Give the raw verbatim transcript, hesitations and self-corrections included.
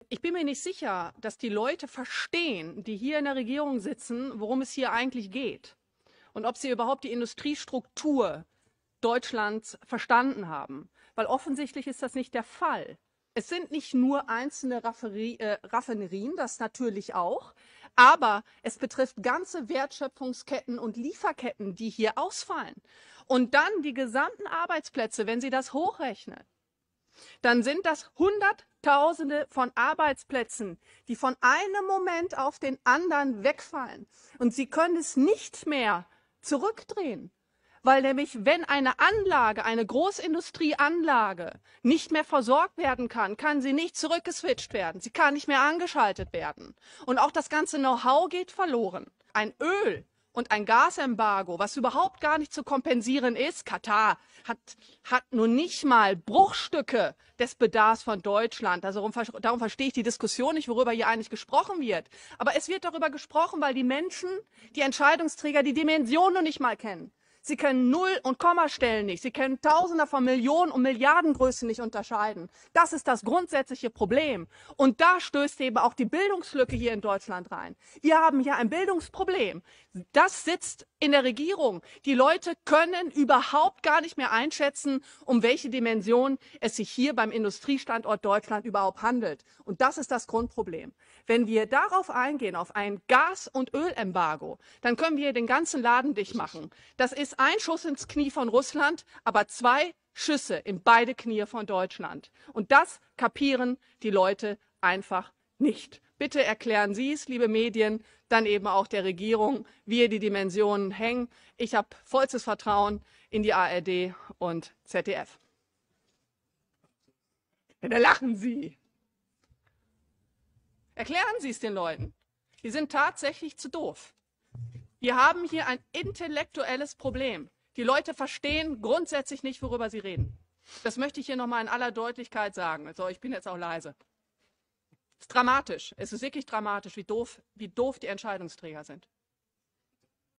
ich bin mir nicht sicher, dass die Leute verstehen, die hier in der Regierung sitzen, worum es hier eigentlich geht und ob sie überhaupt die Industriestruktur Deutschlands verstanden haben, weil offensichtlich ist das nicht der Fall. Es sind nicht nur einzelne Raffinerie, äh, Raffinerien, das natürlich auch, aber es betrifft ganze Wertschöpfungsketten und Lieferketten, die hier ausfallen. Und dann die gesamten Arbeitsplätze, wenn Sie das hochrechnen, dann sind das Hunderttausende von Arbeitsplätzen, die von einem Moment auf den anderen wegfallen. Und Sie können es nicht mehr zurückdrehen. Weil nämlich, wenn eine Anlage, eine Großindustrieanlage nicht mehr versorgt werden kann, kann sie nicht zurückgeswitcht werden. Sie kann nicht mehr angeschaltet werden. Und auch das ganze Know-how geht verloren. Ein Öl- und ein Gasembargo, was überhaupt gar nicht zu kompensieren ist. Katar hat, hat nur nicht mal Bruchstücke des Bedarfs von Deutschland. Also darum, darum verstehe ich die Diskussion nicht, worüber hier eigentlich gesprochen wird. Aber es wird darüber gesprochen, weil die Menschen, die Entscheidungsträger, die Dimension noch nicht mal kennen. Sie können Null- und Kommastellen nicht. Sie können Tausender von Millionen- und Milliardengrößen nicht unterscheiden. Das ist das grundsätzliche Problem. Und da stößt eben auch die Bildungslücke hier in Deutschland rein. Wir haben hier ein Bildungsproblem. Das sitzt in der Regierung. Die Leute können überhaupt gar nicht mehr einschätzen, um welche Dimension es sich hier beim Industriestandort Deutschland überhaupt handelt. Und das ist das Grundproblem. Wenn wir darauf eingehen, auf ein Gas- und Ölembargo, dann können wir den ganzen Laden dicht machen. Das ist ein Schuss ins Knie von Russland, aber zwei Schüsse in beide Knie von Deutschland. Und das kapieren die Leute einfach nicht. Bitte erklären Sie es, liebe Medien, dann eben auch der Regierung, wie hier die Dimensionen hängen. Ich habe vollstes Vertrauen in die A R D und Z D F. Ja, da lachen Sie. Erklären Sie es den Leuten. Die sind tatsächlich zu doof. Wir haben hier ein intellektuelles Problem. Die Leute verstehen grundsätzlich nicht, worüber sie reden. Das möchte ich hier nochmal in aller Deutlichkeit sagen. Also ich bin jetzt auch leise. Es ist dramatisch. Es ist wirklich dramatisch, wie doof, wie doof die Entscheidungsträger sind.